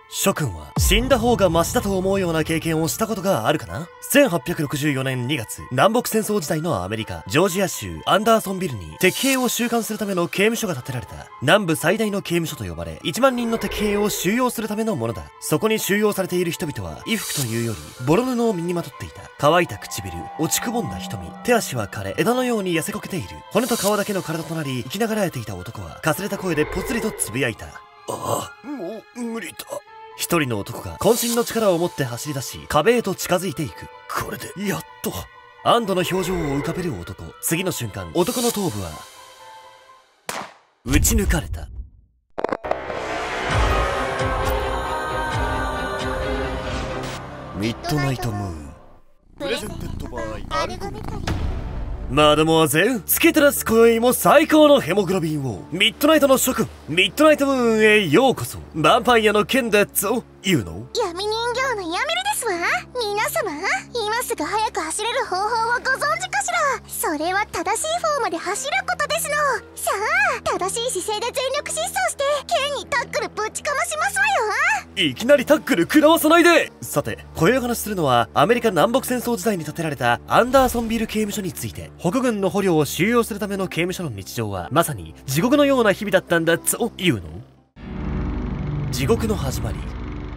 諸君は死んだ方がマシだと思うような経験をしたことがあるかな？ 1864 年2月、南北戦争時代のアメリカ、ジョージア州アンダーソンビルに敵兵を収監するための刑務所が建てられた。南部最大の刑務所と呼ばれ、1万人の敵兵を収容するためのものだ。そこに収容されている人々は、衣服というより、ボロ布を身にまとっていた。乾いた唇、落ちくぼんだ瞳、手足は枯れ、枝のように痩せこけている。骨と皮だけの体となり、生きながらえていた男は、かすれた声でぽつりとつぶやいた。ああ、もう無理だ。一人の男が渾身の力を持って走り出し、壁へと近づいていく。これでやっと。安堵の表情を浮かべる男。次の瞬間、男の頭部は撃ち抜かれた。ミッドナイトムーンプレゼンテッドバイアルゴメタリー。マドモアゼル、つけたらす今宵も最高のヘモグロビンを。ミッドナイトの諸君、ミッドナイトムーンへようこそ。ヴァンパイアの剣だぞ言うの？ 闇人形のヤミルですわ。皆様、今すぐ早く走れる方法をご存知かしら？それは正しいフォームで走ることですの。さあ、正しい姿勢で全力疾走して剣にタックルぶちかましますわよ。 いきなりタックル食らわさないで。さて、今夜お話しするのはアメリカ南北戦争時代に建てられたアンダーソンビル刑務所について。北軍の捕虜を収容するための刑務所の日常はまさに地獄のような日々だったんだと言うの？地獄の始まり。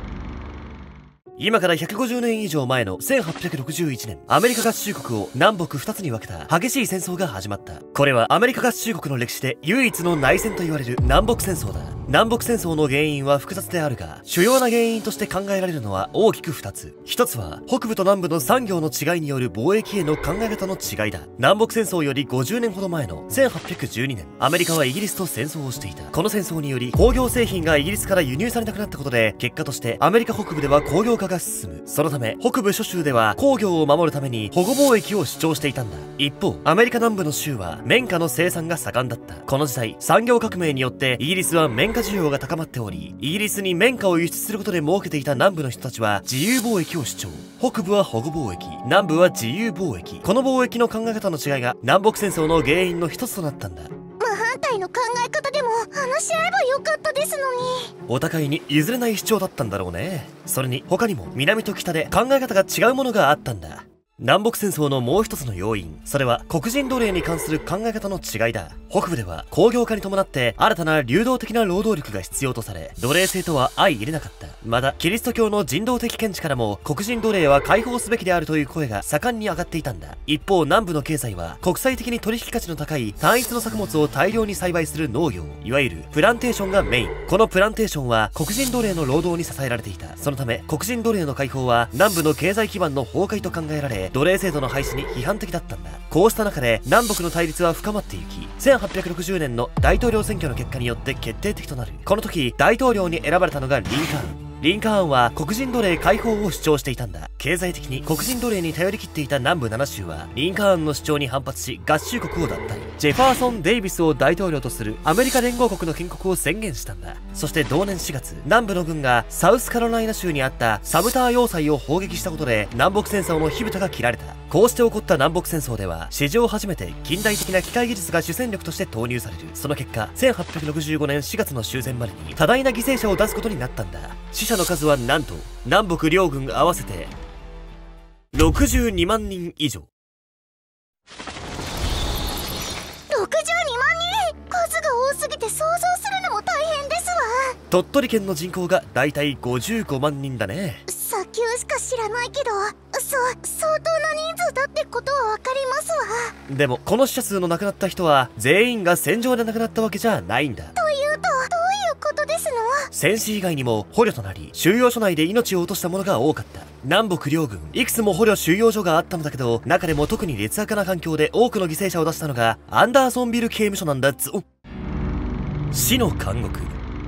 今から150年以上前の1861年、アメリカ合衆国を南北2つに分けた激しい戦争が始まった。これはアメリカ合衆国の歴史で唯一の内戦と言われる南北戦争だ。南北戦争の原因は複雑であるが、主要な原因として考えられるのは大きく2つ。1つは北部と南部の産業の違いによる貿易への考え方の違いだ。南北戦争より50年ほど前の1812年、アメリカはイギリスと戦争をしていた。この戦争により工業製品がイギリスから輸入されなくなったことで、結果としてアメリカ北部では工業化が進む。そのため北部諸州では工業を守るために保護貿易を主張していたんだ。一方、アメリカ南部の州は綿花の生産が盛んだった。この時代、産業革命によってイギリスは綿花需要が高まっており、イギリスに綿花を輸出することで儲けていた南部の人たちは自由貿易を主張。北部は保護貿易、南部は自由貿易。この貿易の考え方の違いが南北戦争の原因の一つとなったんだ。 真反対の考え方でも話し合えばよかったですのに。 お互いに譲れない主張だったんだろうね。それに他にも南と北で考え方が違うものがあったんだ。南北戦争のもう一つの要因、それは黒人奴隷に関する考え方の違いだ。北部では工業化に伴って新たな流動的な労働力が必要とされ、奴隷制とは相入れなかった。またキリスト教の人道的見地からも黒人奴隷は解放すべきであるという声が盛んに上がっていたんだ。一方、南部の経済は国際的に取引価値の高い単一の作物を大量に栽培する農業、いわゆるプランテーションがメイン。このプランテーションは黒人奴隷の労働に支えられていた。そのため黒人奴隷の解放は南部の経済基盤の崩壊と考えられ、奴隷制度の廃止に批判的だったんだ。こうした中で南北の対立は深まっていき、1860年の大統領選挙の結果によって決定的となる。この時大統領に選ばれたのがリンカーン。リンカーンは黒人奴隷解放を主張していたんだ。経済的に黒人奴隷に頼り切っていた南部7州はリンカーンの主張に反発し合衆国を脱退。ジェファーソン・デイビスを大統領とするアメリカ連合国の建国を宣言したんだ。そして同年4月、南部の軍がサウスカロライナ州にあったサムター要塞を砲撃したことで南北戦争の火蓋が切られた。こうして起こった南北戦争では史上初めて近代的な機械技術が主戦力として投入される。その結果、1865年4月の終戦までに多大な犠牲者を出すことになったんだ。死者の数はなんと南北両軍合わせて62万人以上。 62万人、数が多すぎて想像するのも大変ですわ。 鳥取県の人口がだいたい55万人だね。 砂丘しか知らないけど、相当な人数だってことはわかりますわ。 でもこの死者数の亡くなった人は全員が戦場で亡くなったわけじゃないんだ。 というとどういうことですの？ 戦死以外にも捕虜となり収容所内で命を落とした者が多かった。南北両軍いくつも捕虜収容所があったのだけど、中でも特に劣悪な環境で多くの犠牲者を出したのがアンダーソンビル刑務所なんだぞ。死の監獄。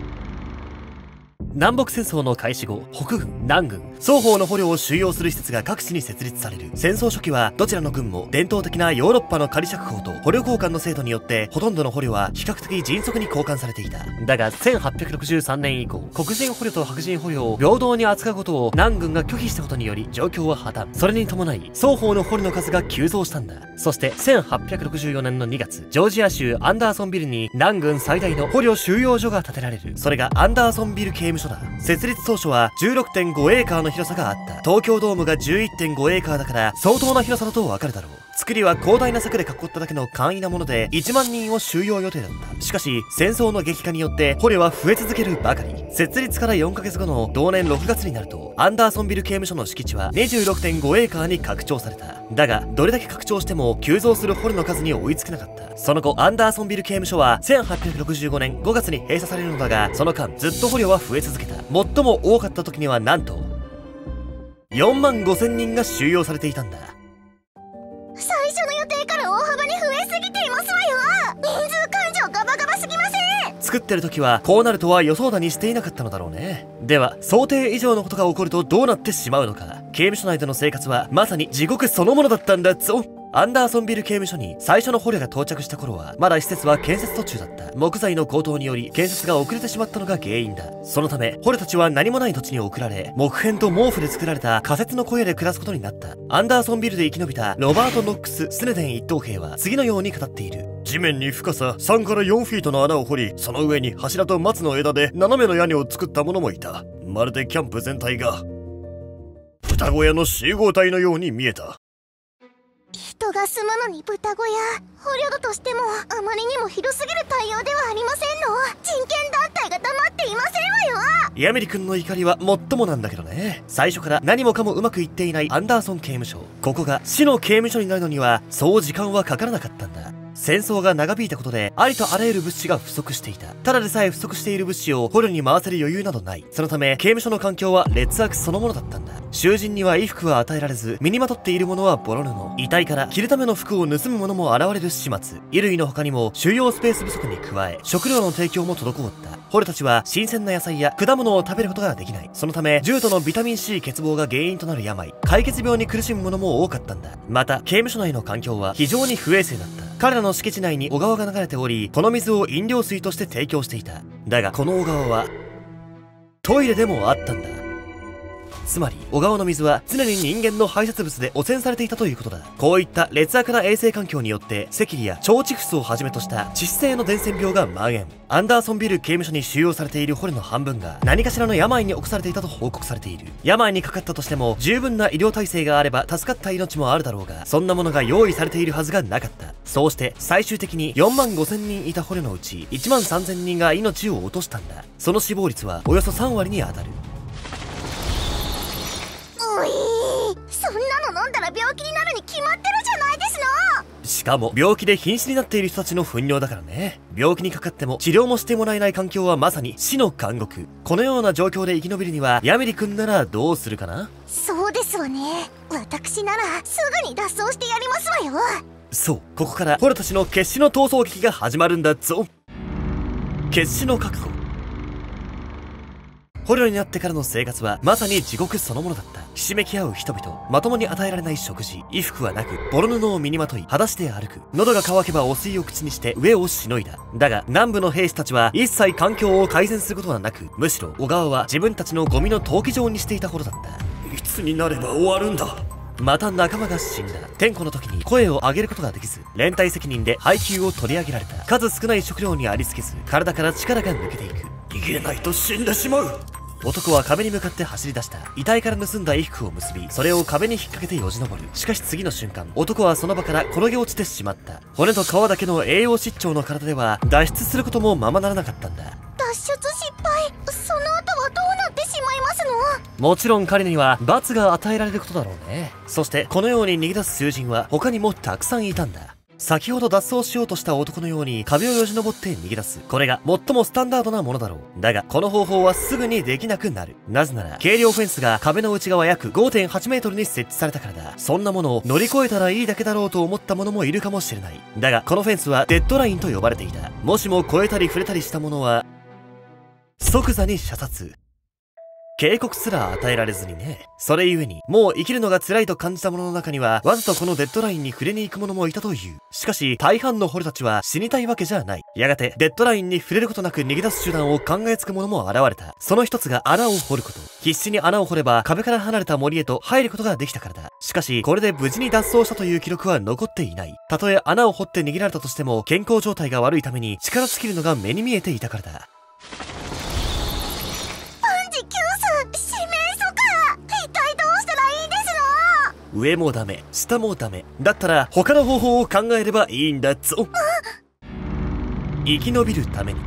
南北戦争の開始後、北軍、南軍、双方の捕虜を収容する施設が各地に設立される。戦争初期はどちらの軍も伝統的なヨーロッパの仮釈放と捕虜交換の制度によってほとんどの捕虜は比較的迅速に交換されていた。だが1863年以降、黒人捕虜と白人捕虜を平等に扱うことを南軍が拒否したことにより状況は破綻。それに伴い双方の捕虜の数が急増したんだ。そして1864年の2月、ジョージア州アンダーソンビルに南軍最大の捕虜収容所が建てられる。それがアンダーソンビル刑務務所だ。設立当初は 16.5 エーカーの広さがあった。東京ドームが 11.5 エーカーだから相当な広さだとわかるだろう。作りは広大な柵で囲っただけの簡易なもので1万人を収容予定だった。しかし戦争の激化によって捕虜は増え続けるばかり。設立から4ヶ月後の同年6月になるとアンダーソンビル刑務所の敷地は 26.5 エーカーに拡張された。だがどれだけ拡張しても急増する捕虜の数に追いつけなかった。その後アンダーソンビル刑務所は1865年5月に閉鎖されるのだが、その間ずっと捕虜は増え続けた。最も多かった時にはなんと4万5千人が収容されていたんだ。 最初の予定から大幅に増えすぎていますわよ。人数勘定ガバガバすぎません。 作ってる時はこうなるとは予想だにしていなかったのだろうね。では想定以上のことが起こるとどうなってしまうのか。刑務所内での生活はまさに地獄そのものだったんだぞ。アンダーソンビル刑務所に最初の捕虜が到着した頃はまだ施設は建設途中だった。木材の高騰により建設が遅れてしまったのが原因だ。そのため捕虜たちは何もない土地に送られ、木片と毛布で作られた仮設の小屋で暮らすことになった。アンダーソンビルで生き延びたロバート・ノックス・スネデン一等兵は次のように語っている。地面に深さ3から4フィートの穴を掘り、その上に柱と松の枝で斜めの屋根を作った者もいた。まるでキャンプ全体が豚小屋の集合体のように見えた。 人が住むのに豚小屋、捕虜だとしてもあまりにも広すぎる対応ではありませんの。人権団体が黙っていませんわよ。 ヤメリ君の怒りはもっともなんだけどね。最初から何もかもうまくいっていないアンダーソン刑務所。ここが死の刑務所になるのにはそう時間はかからなかったんだ。戦争が長引いたことでありとあらゆる物資が不足していた。ただでさえ不足している物資を捕虜に回せる余裕などない。そのため刑務所の環境は劣悪そのものだったんだ。囚人には衣服は与えられず、身にまとっているものはボロ布。遺体から着るための服を盗む者も現れる始末。衣類の他にも収容スペース不足に加え食料の提供も滞った。捕虜たちは新鮮な野菜や果物を食べることができない。そのため重度のビタミン C 欠乏が原因となる病、解血病に苦しむ者も多かったんだ。また刑務所内の環境は非常に不衛生だった。彼らの敷地内に小川が流れており、この水を飲料水として提供していた。だがこの小川はトイレでもあったんだ。つまり小川の水は常に人間の排泄物で汚染されていたということだ。こういった劣悪な衛生環境によって赤痢や腸チフスをはじめとした致死性の伝染病が蔓延。アンダーソンビル刑務所に収容されている捕虜の半分が何かしらの病に侵されていたと報告されている。病にかかったとしても十分な医療体制があれば助かった命もあるだろうが、そんなものが用意されているはずがなかった。そうして最終的に4万5千人いた捕虜のうち1万3千人が命を落としたんだ。その死亡率はおよそ3割に当たる。 そんなの飲んだら病気になるに決まってるじゃないですの。 しかも病気で瀕死になっている人たちの糞尿だからね。病気にかかっても治療もしてもらえない環境はまさに死の監獄。このような状況で生き延びるにはヤメリ君ならどうするかな。 そうですわね。私ならすぐに脱走してやりますわよ。 そう、ここから捕虜たちの決死の逃走劇が始まるんだぞ。決死の覚悟。捕虜になってからの生活はまさに地獄そのものだった。ひしめき合う人々、まともに与えられない食事、衣服はなくボロ布を身にまとい裸足で歩く。喉が渇けばお水を口にして飢えをしのいだ。だが南部の兵士たちは一切環境を改善することはなく、むしろ小川は自分たちのゴミの投棄場にしていたほどだった。いつになれば終わるんだ。また仲間が死んだ。天候の時に声を上げることができず、連帯責任で配給を取り上げられた。数少ない食料にありつけず、体から力が抜けていく。逃げないと死んでしまう。男は壁に向かって走り出した。遺体から盗んだ衣服を結び、それを壁に引っ掛けてよじ登る。しかし次の瞬間、男はその場から転げ落ちてしまった。骨と皮だけの栄養失調の体では脱出することもままならなかったんだ。 脱出失敗。その後はどうなってしまいますの。 もちろん彼には罰が与えられることだろうね。そしてこのように逃げ出す囚人は他にもたくさんいたんだ。先ほど脱走しようとした男のように壁をよじ登って逃げ出す。これが最もスタンダードなものだろう。だがこの方法はすぐにできなくなる。なぜなら軽量フェンスが壁の内側約 5.8 メートルに設置されたからだ。そんなものを乗り越えたらいいだけだろうと思った者もいるかもしれない。だがこのフェンスはデッドラインと呼ばれていた。もしも越えたり触れたりした者は即座に射殺。警告すら与えられずにね。それゆえにもう生きるのが辛いと感じた者の中にはわざとこのデッドラインに触れに行く者もいたという。しかし大半の捕虜たちは死にたいわけじゃない。やがてデッドラインに触れることなく逃げ出す手段を考えつく者も現れた。その一つが穴を掘ること。必死に穴を掘れば壁から離れた森へと入ることができたからだ。しかしこれで無事に脱走したという記録は残っていない。たとえ穴を掘って逃げられたとしても健康状態が悪いために力尽きるのが目に見えていたからだ。 パ上もダメ、下もダメ。だったら他の方法を考えればいいんだぞ。生き延びるために。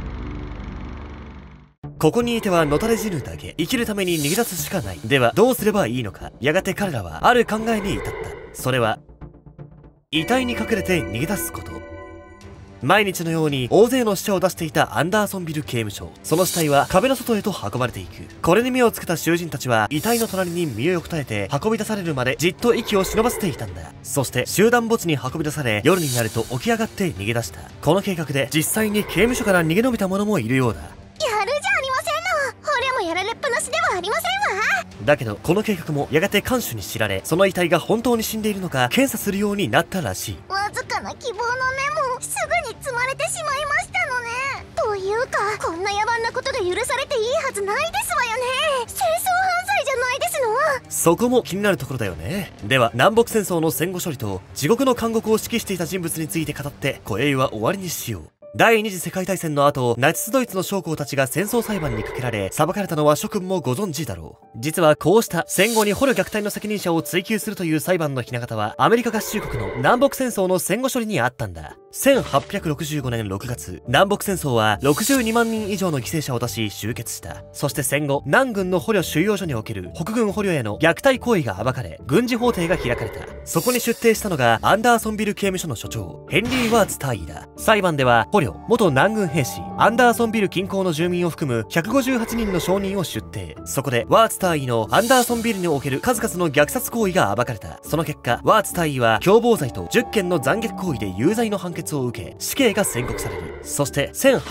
ここにいてはのたれ死ぬだけ。生きるために逃げ出すしかない。ではどうすればいいのか。やがて彼らはある考えに至った。それは遺体に隠れて逃げ出すこと。毎日のように大勢の死者を出していたアンダーソンビル刑務所。その死体は壁の外へと運ばれていく。これに目をつけた囚人たちは遺体の隣に身を横たえて運び出されるまでじっと息を忍ばせていたんだ。そして集団墓地に運び出され、夜になると起き上がって逃げ出した。この計画で実際に刑務所から逃げ延びた者もいるようだ。 やるじゃありませんの。俺もやられっぱなしではありませんわ。 だけどこの計画もやがて看守に知られ、その遺体が本当に死んでいるのか検査するようになったらしい。 わずかな希望の根もすぐに積まれてしまいましたのね。というかこんな野蛮なことが許されていいはずないですわよね。戦争犯罪じゃないですの。 そこも気になるところだよね。では南北戦争の戦後処理と地獄の監獄を指揮していた人物について語って今宵は終わりにしよう。第二次世界大戦の後、ナチスドイツの将校たちが戦争裁判にかけられ、裁かれたのは諸君もご存知だろう。実はこうした戦後に捕虜虐待の責任者を追及するという裁判のひな形は、アメリカ合衆国の南北戦争の戦後処理にあったんだ。1865年6月、南北戦争は62万人以上の犠牲者を出し終結した。そして戦後、南軍の捕虜収容所における北軍捕虜への虐待行為が暴かれ、軍事法廷が開かれた。そこに出廷したのがアンダーソンビル刑務所の所長、ヘンリー・ワーツ大尉だ。裁判では捕虜、元南軍兵士、アンダーソンビル近郊の住民を含む158人の証人を出廷。そこでワーツ大尉のアンダーソンビルにおける数々の虐殺行為が暴かれた。その結果、ワーツ大尉は共謀罪と10件の残虐行為で有罪の判決を受け、死刑が宣告される。そして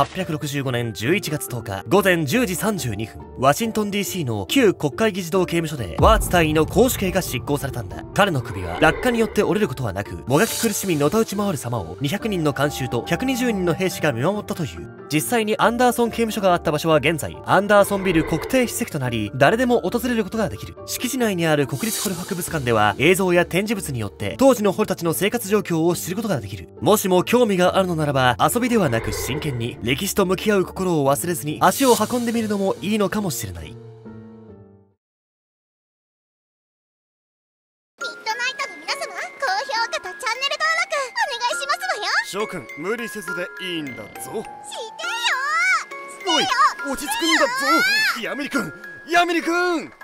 1865年11月10日午前10時32分、ワシントン DC の旧国会議事堂刑務所でワーツ大尉の絞首刑が執行されたんだ。彼の首は落下によって折れることはなく、もがき苦しみのたうち回る様を200人の監修と120人の兵士が見守ったという。実際にアンダーソン刑務所があった場所は現在アンダーソンビル国定史跡となり、誰でも訪れることができる。敷地内にある国立捕虜博物館では映像や展示物によって当時の捕虜たちの生活状況を知ることができる。もしも興味があるのならば、遊びではなく真剣に歴史と向き合う心を忘れずに足を運んでみるのもいいのかもしれない。ミッドナイトの皆様、高評価とチャンネル登録お願いしますわよ。 諸君無理せずでいいんだぞ。 してよ。 おい、落ち着くんだぞ。ヤミリ君、ヤミリ君。